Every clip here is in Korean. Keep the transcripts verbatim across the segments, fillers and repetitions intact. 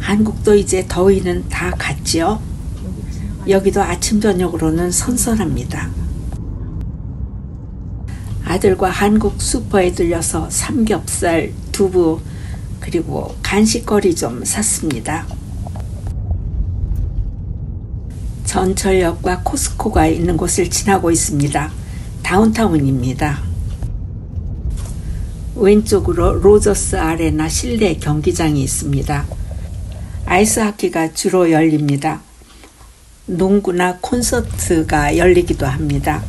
한국도 이제 더위는 다 갔지요. 여기도 아침 저녁으로는 선선합니다. 아들과 한국 슈퍼에 들려서 삼겹살, 두부, 그리고 간식거리 좀 샀습니다. 전철역과 코스코가 있는 곳을 지나고 있습니다. 다운타운입니다. 왼쪽으로 로저스 아레나 실내 경기장이 있습니다. 아이스하키가 주로 열립니다. 농구나 콘서트가 열리기도 합니다.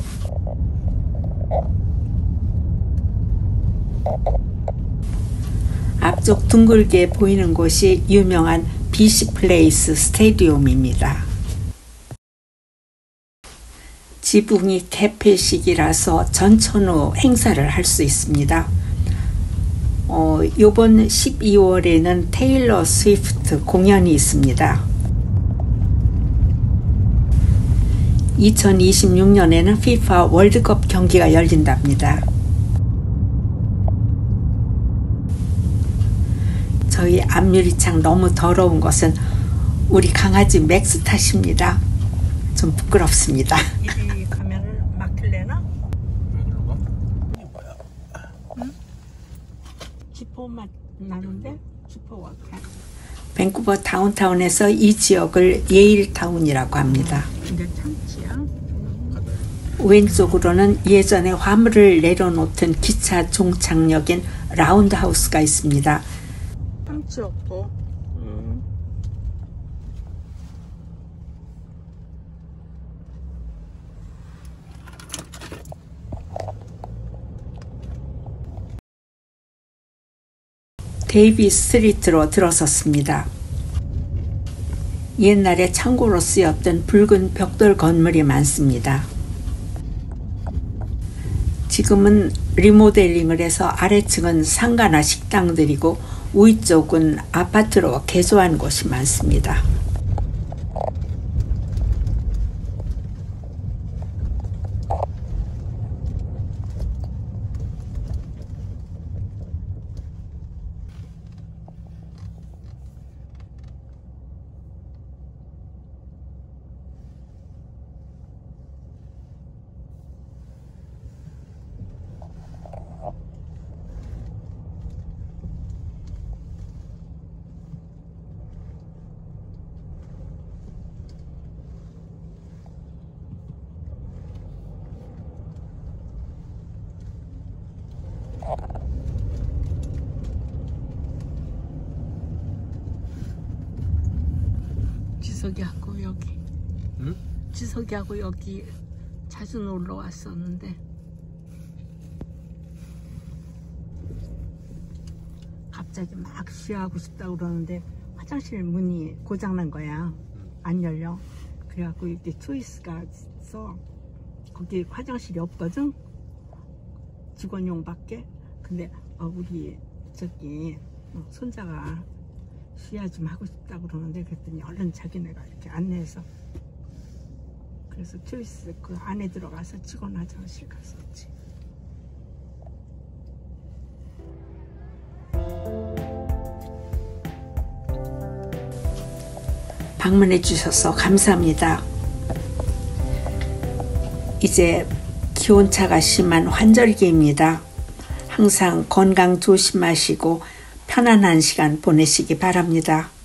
앞쪽 둥글게 보이는 곳이 유명한 비시 플레이스 스테디움입니다. 지붕이 개폐식이라서 전천후 행사를 할 수 있습니다. 어, 이번 십이월에는 테일러 스위프트 공연이 있습니다. 이천이십육 년에는 피파 월드컵 경기가 열린답니다. 저희 앞유리창 너무 더러운 것은 우리 강아지 맥스 탓입니다. 좀 부끄럽습니다. 이 가면을 막힐래나? 왜 그런 거? 응? 지퍼 맛 나는데? 지퍼 같아. 밴쿠버 다운타운에서 이 지역을 예일타운이라고 합니다. 근데 참치야? 왼쪽으로는 예전에 화물을 내려놓던 기차 종착역인 라운드하우스가 있습니다. 참치 없고. 음. 데이비 스트리트로 들어섰습니다. 옛날에 창고로 쓰였던 붉은 벽돌 건물이 많습니다. 지금은 리모델링을 해서 아래층은 상가나 식당들이고 위쪽은 아파트로 개조한 곳이 많습니다. 지석이하고 여기. 응? 지석이하고 여기 자주 놀러 왔었는데 갑자기 막 쉬하고 싶다고 그러는데 화장실 문이 고장난 거야. 안 열려. 그래갖고 이렇게 초이스가 있어. 거기 화장실이 없거든. 직원용밖에. 근데 어, 우리 저기 손자가 쉬야 좀 하고 싶다고 그러는데 그랬더니 얼른 자기네가 이렇게 안내해서 그래서 초이스 그 안에 들어가서 직원 화장실 갔었지. 방문해 주셔서 감사합니다. 이제 기온차가 심한 환절기입니다. 항상 건강 조심하시고 편안한 시간 보내시기 바랍니다.